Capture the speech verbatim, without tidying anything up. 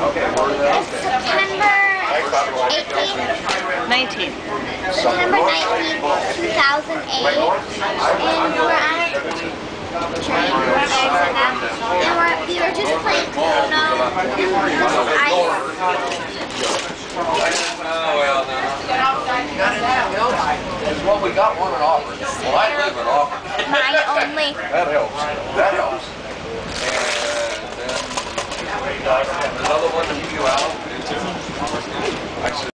September eighteenth. nineteenth. September nineteenth, two thousand eight. And we were at a train. We were there to them. And we're, we were just playing Uno. This was ice. Oh, well, no. Well, we got one in Auburn. Well, I live in Auburn. My only. That helps. That helps. And then, uh, another one to you, Alan.